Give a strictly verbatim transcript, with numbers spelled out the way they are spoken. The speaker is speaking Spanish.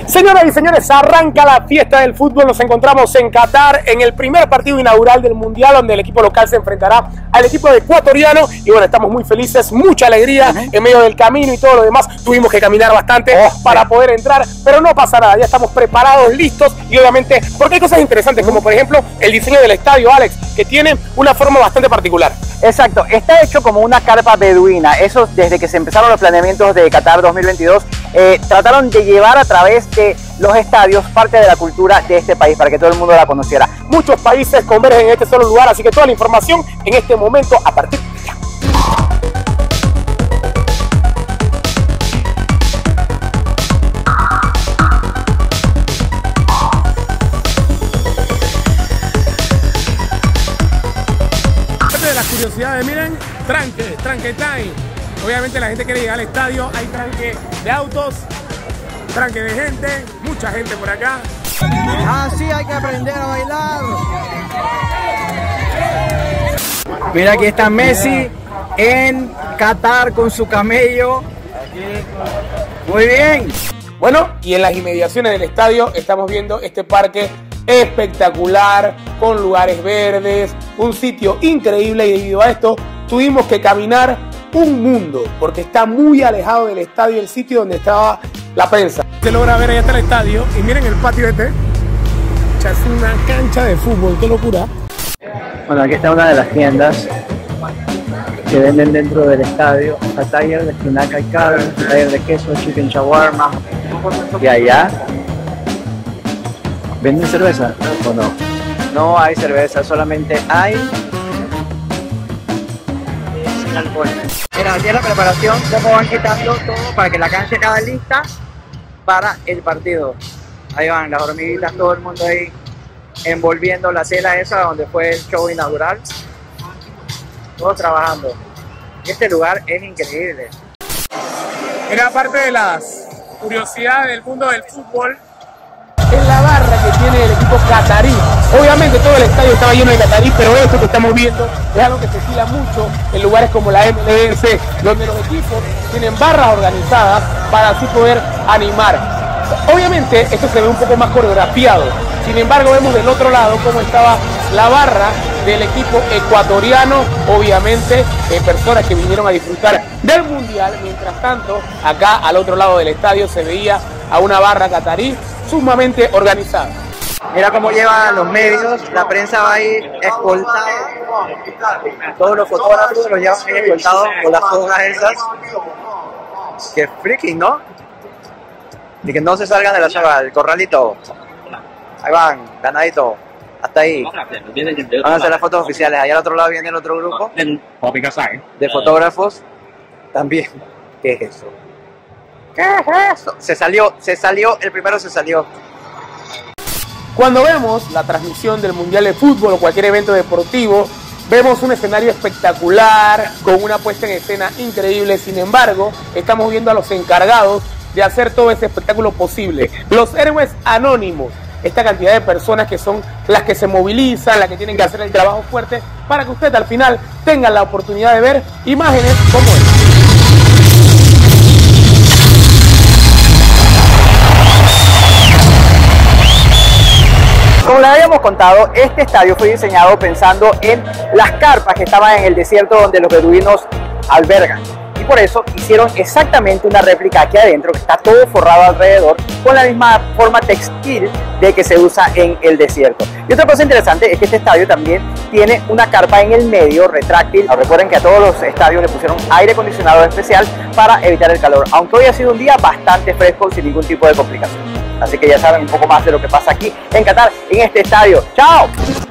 Señoras y señores, arranca la fiesta del fútbol. Nos encontramos en Qatar en el primer partido inaugural del Mundial, donde el equipo local se enfrentará al equipo ecuatoriano. Y bueno, estamos muy felices, mucha alegría uh-huh. en medio del camino y todo lo demás. Tuvimos que caminar bastante oh, para sí. poder entrar, pero no pasa nada. Ya estamos preparados, listos y obviamente, porque hay cosas interesantes, como por ejemplo el diseño del estadio, Alex, que tiene una forma bastante particular. Exacto, está hecho como una carpa beduina. Eso desde que se empezaron los planeamientos de Qatar dos mil veintidós, eh, trataron de llevar a través de los estadios parte de la cultura de este país para que todo el mundo la conociera. Muchos países convergen en este solo lugar, así que toda la información en este momento a partir de ya. De las curiosidades, miren, tranque, tranque time. Obviamente la gente quiere llegar al estadio, hay tranque de autos, tranque de gente, mucha gente por acá. Así hay que aprender a bailar. Mira, aquí está Messi en Qatar con su camello. Muy bien. Bueno, y en las inmediaciones del estadio estamos viendo este parque espectacular, con lugares verdes, un sitio increíble, y debido a esto tuvimos que caminar un mundo, porque está muy alejado del estadio, el sitio donde estaba la prensa. Se logra ver, allá está el estadio, y miren el patio este, es una cancha de fútbol, qué locura. Bueno, aquí está una de las tiendas que venden dentro del estadio, a taller de espinaca y carne, taller de queso, chicken shawarma, y allá ¿venden cerveza o no? No hay cerveza, solamente hay sin alcohol. Mira, aquí es la preparación, cómo van quitando todo para que la cancha quede lista para el partido. Ahí van las hormiguitas, todo el mundo ahí envolviendo la cela esa donde fue el show inaugural. Todos trabajando. Este lugar es increíble. Era parte de las curiosidades del mundo del fútbol. Es la barra que tiene el equipo catarí. Obviamente todo el estadio estaba lleno de catarí, pero esto que estamos viendo es algo que se estila mucho en lugares como la M L S, donde los equipos tienen barras organizadas para así poder animar. Obviamente esto se ve un poco más coreografiado. Sin embargo, vemos del otro lado cómo estaba la barra del equipo ecuatoriano. Obviamente eh, personas que vinieron a disfrutar del Mundial. Mientras tanto, acá al otro lado del estadio se veía a una barra catarí sumamente organizada. Mira cómo llevan los medios, la prensa va ahí escoltada. Todos los fotógrafos los llevan ahí escoltados con las fogas esas. Qué freaking, ¿no? Y que no se salgan de la chava, el corralito. Ahí van, ganadito. Hasta ahí. Van a hacer las fotos oficiales. Allá al otro lado viene el otro grupo de fotógrafos. También. ¿Qué es eso? ¿Qué es eso? Se salió, se salió, el primero se salió. Cuando vemos la transmisión del Mundial de Fútbol o cualquier evento deportivo, vemos un escenario espectacular, con una puesta en escena increíble. Sin embargo, estamos viendo a los encargados de hacer todo ese espectáculo posible. Los héroes anónimos, esta cantidad de personas que son las que se movilizan, las que tienen que hacer el trabajo fuerte, para que usted al final tenga la oportunidad de ver imágenes como esta. Como les habíamos contado, este estadio fue diseñado pensando en las carpas que estaban en el desierto donde los beduinos albergan. Y por eso hicieron exactamente una réplica aquí adentro, que está todo forrado alrededor, con la misma forma textil de que se usa en el desierto. Y otra cosa interesante es que este estadio también tiene una carpa en el medio retráctil. Recuerden que a todos los estadios le pusieron aire acondicionado especial para evitar el calor, aunque hoy ha sido un día bastante fresco sin ningún tipo de complicación. Así que ya saben un poco más de lo que pasa aquí en Qatar, en este estadio. ¡Chao!